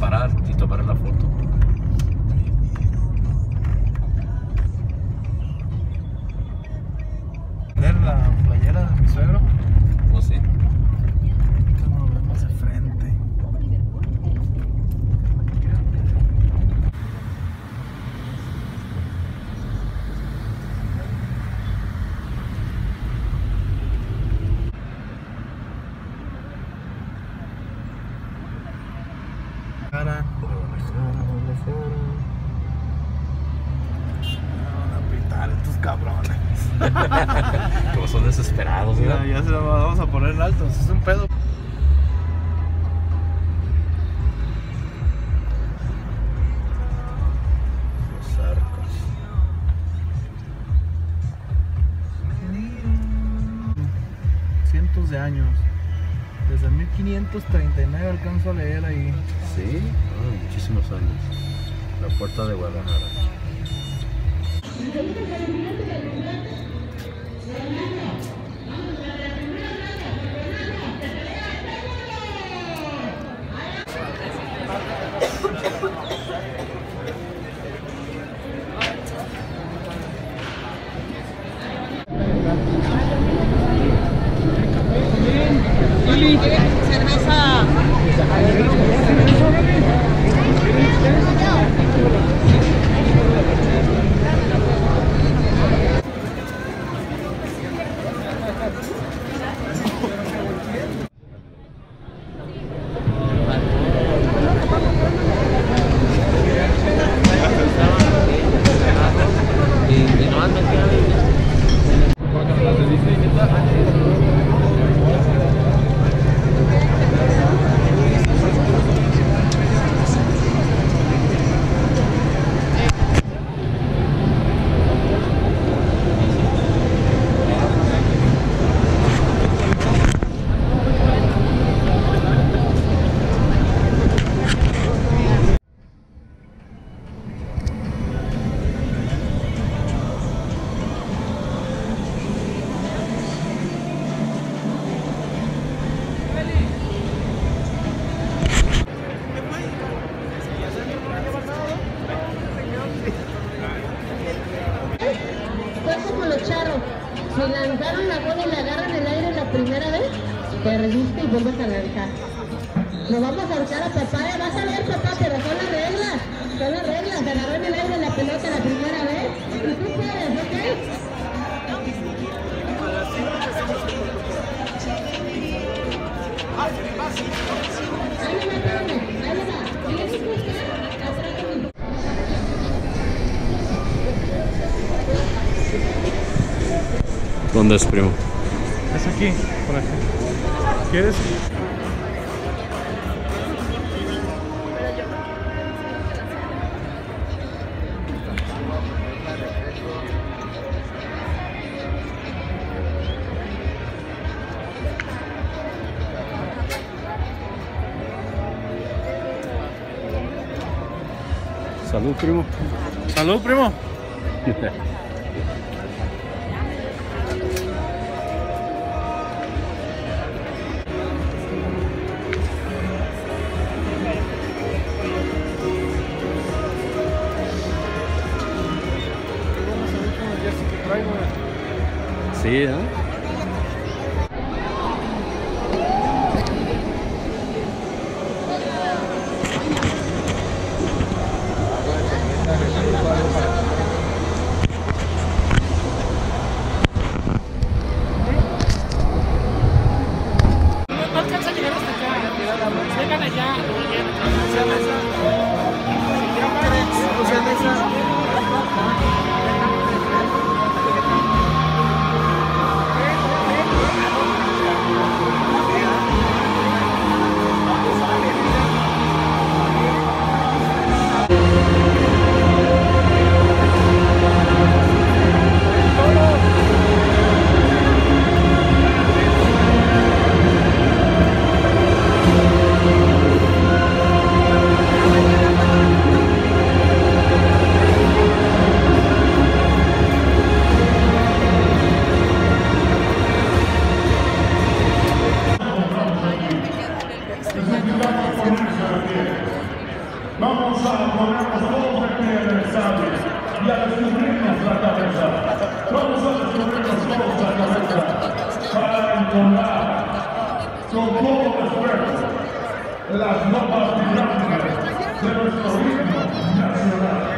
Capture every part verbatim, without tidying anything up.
parar y tomar la foto. ¿Ver la playera de mi suegro? ¿O sí? Ahorita nos vemos de frente. Cara. Van a pitar estos cabrones. Como son desesperados, ¿no? Ya, ya se lo vamos a poner en alto, es un pedo. Los arcos. Cientos de años. Desde mil quinientos treinta y nueve alcanzo a leer ahí. Sí, oh, muchísimos años. La puerta de Guadalajara. Cerveza. Fue como los charros. Si lanzaron la bola y la agarran en el aire la primera vez, te resiste y vuelves a lanzar. Nos vamos a ahorcar a papá, ¿eh? Vas a ver, papá, pero son las reglas. Son las reglas. Agarró en el aire la pelota la primera vez y tú puedes, ¿ok? Ahí le va, espérame, ahí le va. ¿Tienes que buscar? Atrás de mi... ¿Dónde es, primo? Es aquí, por aquí. ¿Quieres? Salud, primo. Salud, primo. Sí, ¿eh? No alcanza a llegar hasta acá. Vengan allá. Vamos a ponernos todos de pie en el estadio y a descubrirnos la cabeza. Vamos a descubrirnos todos la cabeza para entonar con todo esfuerzo las notas vibrantes de nuestro himno nacional.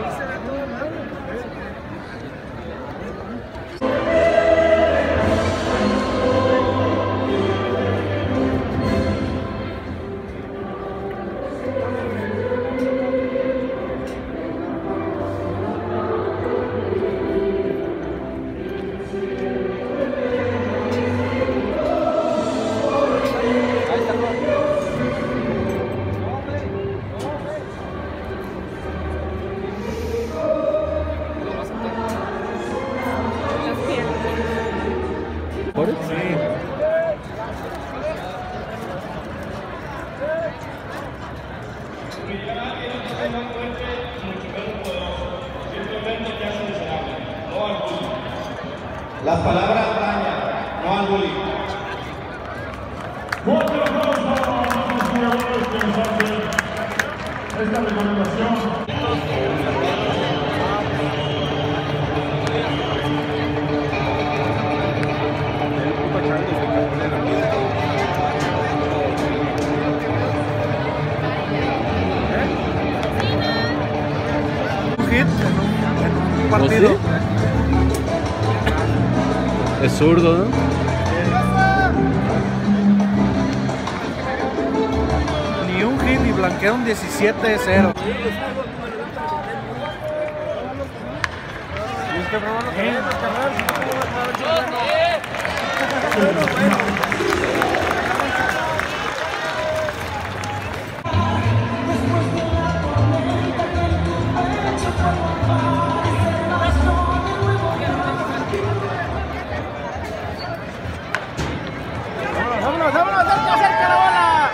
Las palabras dañan, no al bullying. Fuerte aplauso a los jugadores que nos hacen esta recomendación. Un hit en un partido. ¿Oh, sí? Es zurdo, ¿no? Ni un hit y blanquearon diecisiete cero. ¡Vámonos, vámonos! ¡Cerca, cerca la bola!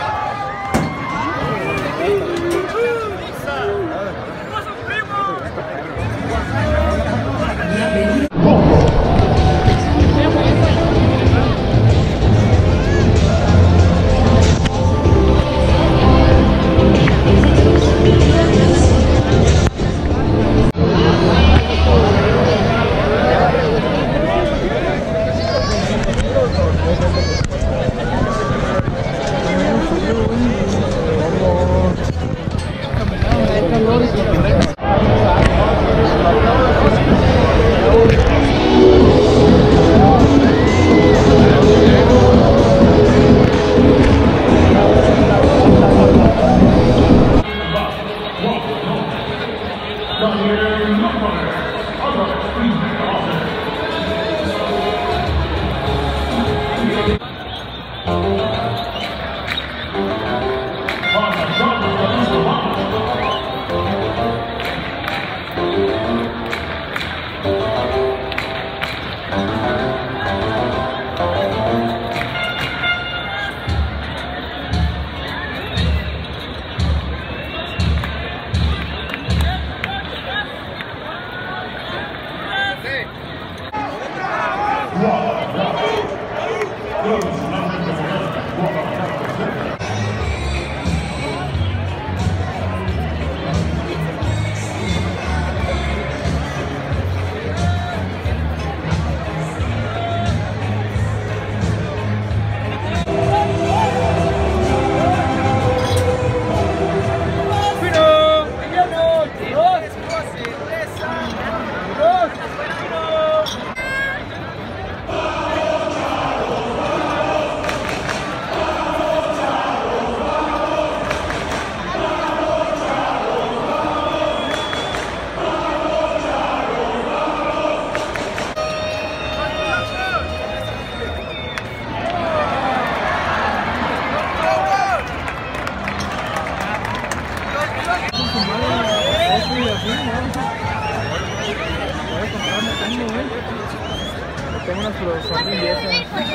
Tengo unas son bien viejas.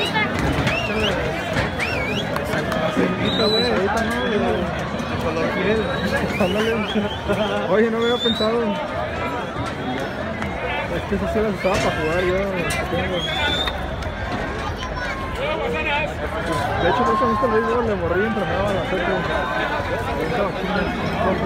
Aceitito, güey, ahorita no, de color piel. Oye, no me había pensado. Es que esas se las usaba para jugar yo. De hecho, no se me gusta el béisbol, le morrí y entrenaba a la seca.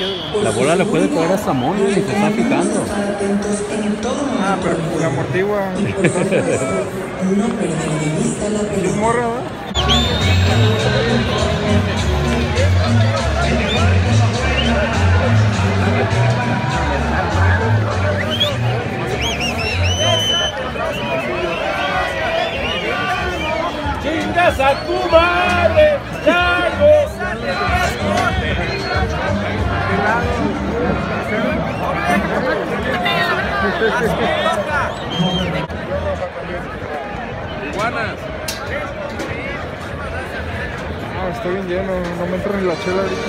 La bola le puede pegar hasta mono y se está fijando. Ah, pero la amortigua. Es morra, ¿verdad? ¡Chingas a tu madre! ¡Chago! Iguanas. Ah, estoy bien lleno, no me entro ni la chela ahorita.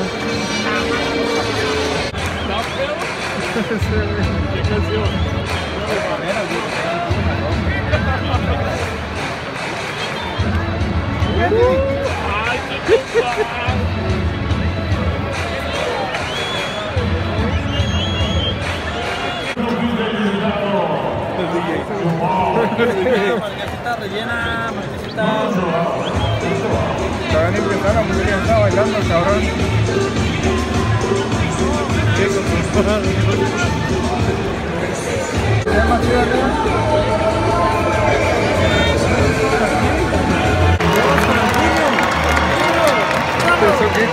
¿Qué canción? ¡Ay, qué Marquesita rellena, marquesita. Estaban empezando, la música estaba bailando, cabrón. ¿Tienes más ciudad arriba? ¿Eso qué?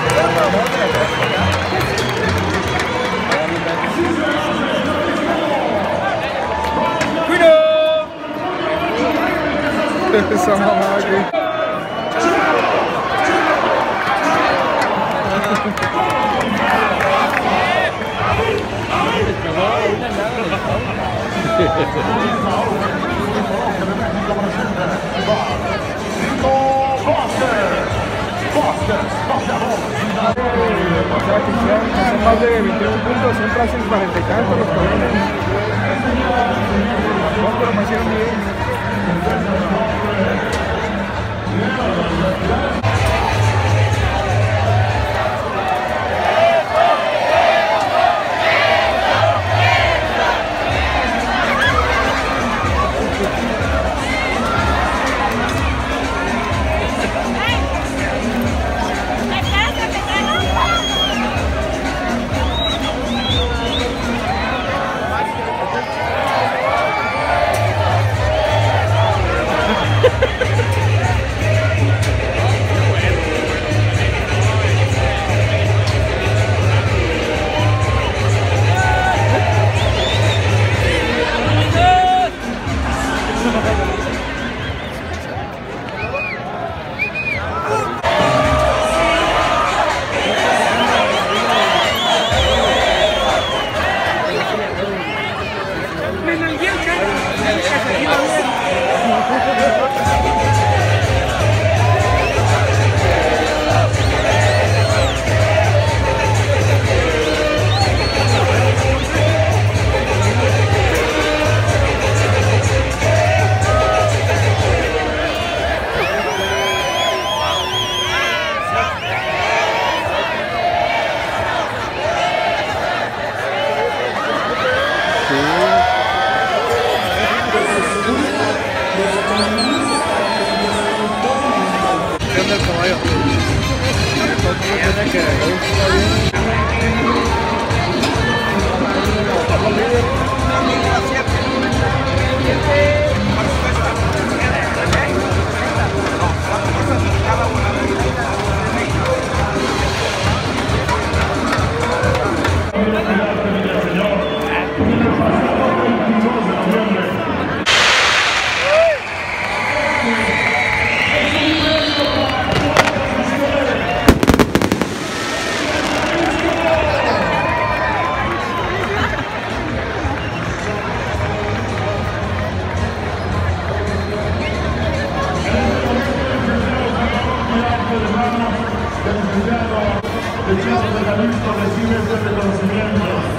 Esa mamá aquí. Hacen más de veintiún puntos, siempre hacen cuarenta y tantos los cabrones. No, pero me hicieron bien.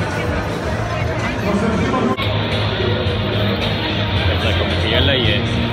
La comida y es.